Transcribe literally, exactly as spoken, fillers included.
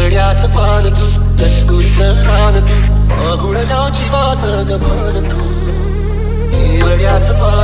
हिवड्याचं पान तू, कस्तुरीचं रान तू, अघुळल्या जीवाचं गगन तू. हिवड्याचं पान